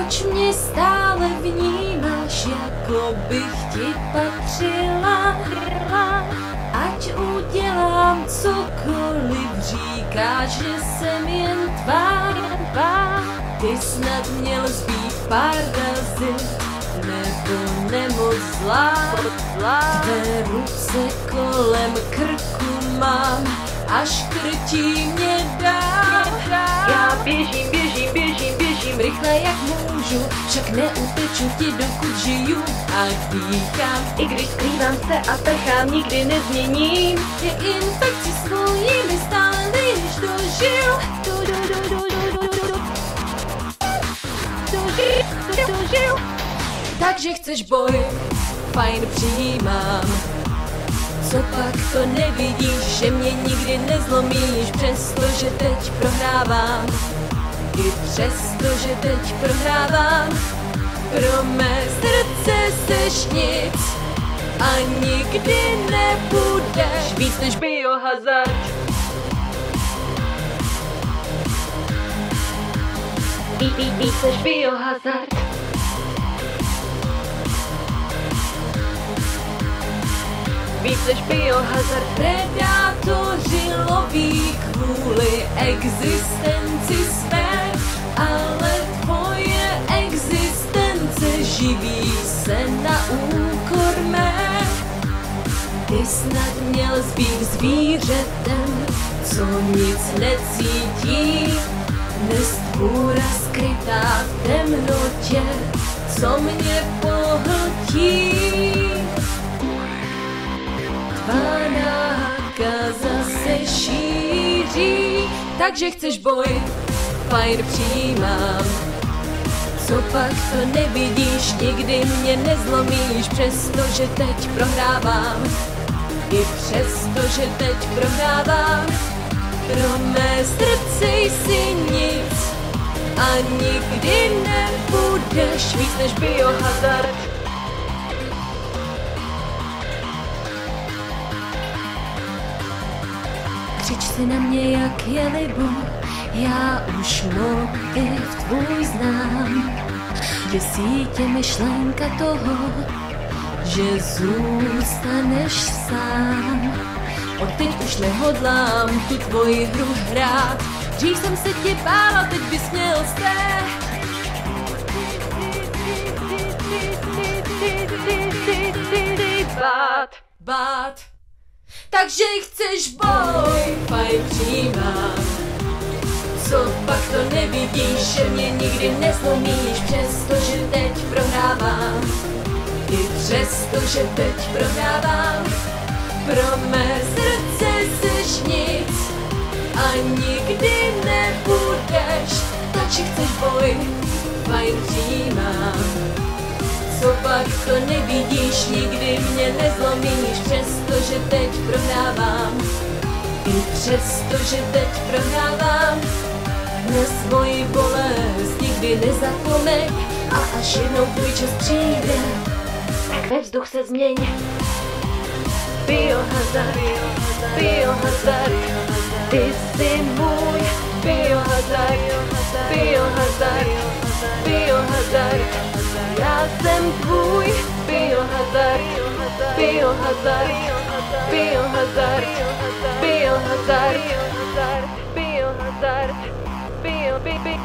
Proč mě stále vnímáš, jako bych ti patřila? Ať udělám cokoliv, říkáš, že jsem jen tvá. Ty snad měl zbýt pár razy, nebo nemoc zlá. Tvé ruce kolem krku mám, až krtí mě dál. Já běžím, rychle jak můžu, však neuteču ti, dokud žiju a dýchám. I když skrývám se a prchám, nikdy nezměním. Jak infekci svojí mi stále než dožiju. Takže chceš boj, fajn, přijímám. Co pak to nevidíš, že mě nikdy nezlomíš, přestože teď prohrávám. I přesto, že teď prohrávám, pro mé srdce seš nic a nikdy nebudeš víc než biohazard. Víc než biohazard. Víc než biohazard. Predátoři loví kvůli existenci své, ale tvoje existence živí se na úkor mé. Ty snad měl zbýt zvířetem, co nic necítí, dnes tvůra skrytá v temnotě, co mě pohltí. Tvá nákaza se šíří, takže chceš boj, fajn, přijímám. Co pak to nevidíš, nikdy mě nezlomíš, přestože teď prohrávám. I přesto, že teď prohrávám, pro mé srdce jsi nic a nikdy nebudeš víc než biohazard. Křič si na mě, jak je libo, já už motiv tvůj znám. Děsí tě myšlenka toho, že zůstaneš sám. Odteď už nehodlám tu tvoji hru hrát, dřív jsem se tě bála, teď bys měl bát. Takže chceš boj, fajn, přijímám. Co pak to nevidíš, že mě nikdy nezlomíš, přestože teď prohrávám. I přesto, že teď prohrávám, pro mé srdce seš nic a nikdy nebudeš. Takže chceš boj, fajn, přijímám. Co pak to nevidíš, nikdy mě nezlomíš, přestože teď prohrávám. I přesto, že teď prohrávám, na svoji bolest nikdy nezapomeň. A až jednou tvůj čas přijde, tak ve vzduch se změň. Biohazard, biohazard, ty jsi můj biohazard, biohazard, biohazard. Já jsem tvůj biohazard, biohazard, biohazard, biohazard, biohazard, biohazard.